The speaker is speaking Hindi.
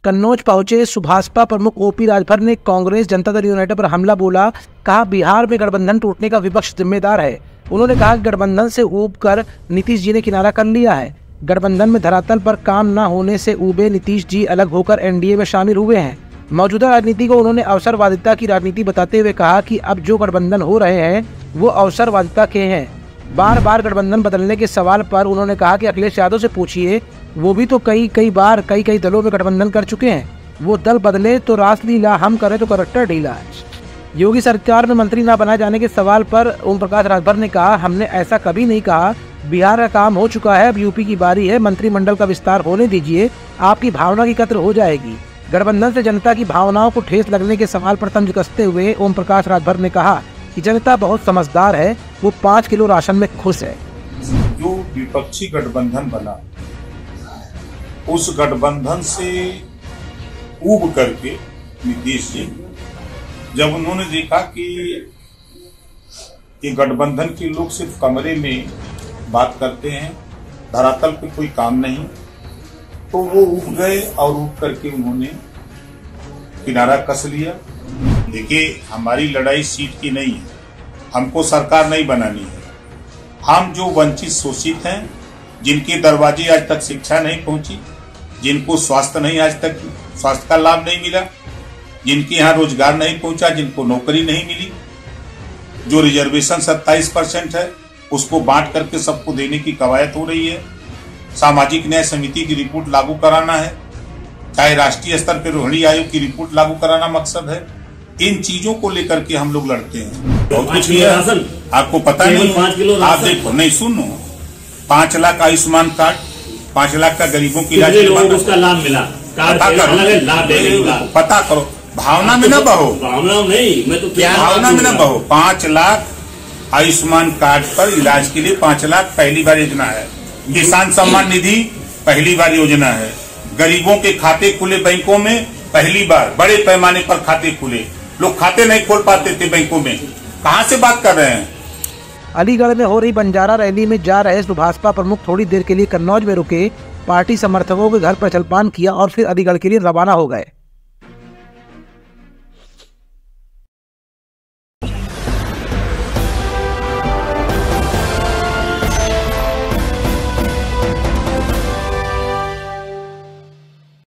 कन्नौज पहुंचे सुभाषपा प्रमुख ओपी राजभर ने कांग्रेस जनता दल यूनाइटेड पर हमला बोला। कहा बिहार में गठबंधन टूटने का विपक्ष जिम्मेदार है। उन्होंने कहा कि गठबंधन से ऊब कर नीतीश जी ने किनारा कर लिया है। गठबंधन में धरातल पर काम न होने से ऊबे नीतीश जी अलग होकर एनडीए में शामिल हुए हैं। मौजूदा राजनीति को उन्होंने अवसरवादिता की राजनीति बताते हुए कहा कि अब जो गठबंधन हो रहे हैं वो अवसरवादिता के हैं। बार बार गठबंधन बदलने के सवाल पर उन्होंने कहा कि अखिलेश यादव से पूछिए, वो भी तो कई बार कई दलों में गठबंधन कर चुके हैं। वो दल बदले तो रासलीला, हम करें तो करक्टर ढीला। योगी सरकार में मंत्री न बनाए जाने के सवाल पर ओम प्रकाश राजभर ने कहा, हमने ऐसा कभी नहीं कहा। बिहार का काम हो चुका है, अब यूपी की बारी है। मंत्रिमंडल का विस्तार होने दीजिए, आपकी भावना की कद्र हो जाएगी। गठबंधन से जनता की भावनाओं को ठेस लगने के सवाल पर तंज कसते हुए ओम प्रकाश राजभर ने कहा कि जनता बहुत समझदार है, वो 5 किलो राशन में खुश है। जो विपक्षी गठबंधन बना, उस गठबंधन से ऊब करके नीतीश जी जब उन्होंने देखा कि ये गठबंधन के लोग सिर्फ कमरे में बात करते हैं, धरातल पे कोई काम नहीं, तो वो ऊब गए और ऊब करके उन्होंने किनारा कस लिया। देखिए, हमारी लड़ाई सीट की नहीं है, हमको सरकार नहीं बनानी है। हम जो वंचित शोषित हैं, जिनके दरवाजे आज तक शिक्षा नहीं पहुंची, जिनको स्वास्थ्य नहीं, आज तक स्वास्थ्य का लाभ नहीं मिला, जिनके यहाँ रोजगार नहीं पहुंचा, जिनको नौकरी नहीं मिली, जो रिजर्वेशन 27% है उसको बांट करके सबको देने की कवायद हो रही है। सामाजिक न्याय समिति की रिपोर्ट लागू कराना है, चाहे राष्ट्रीय स्तर पर रोहिणी आयोग की रिपोर्ट लागू कराना मकसद है। इन चीजों को लेकर के हम लोग लड़ते हैं। बहुत कुछ है, आपको पता नहीं। आप देखो, नहीं सुनो, 5 लाख आयुष्मान कार्ड, 5 लाख का गरीबों की इलाज, उसका लाभ मिला, पता करो, भावना में न बहो, भावना नहीं, मैं तो क्या भावना में न बहो। 5 लाख आयुष्मान कार्ड पर इलाज के लिए 5 लाख पहली बार योजना है। किसान सम्मान निधि पहली बार योजना है। गरीबों के खाते खुले बैंकों में पहली बार, बड़े पैमाने पर खाते खुले। लोग खाते नहीं खोल पाते थे बैंकों में, कहां से बात कर रहे हैं। अलीगढ़ में हो रही बंजारा रैली में जा रहे सुभाषपा प्रमुख थोड़ी देर के लिए कन्नौज में रुके, पार्टी समर्थकों के घर पर जलपान किया और फिर अलीगढ़ के लिए रवाना हो गए।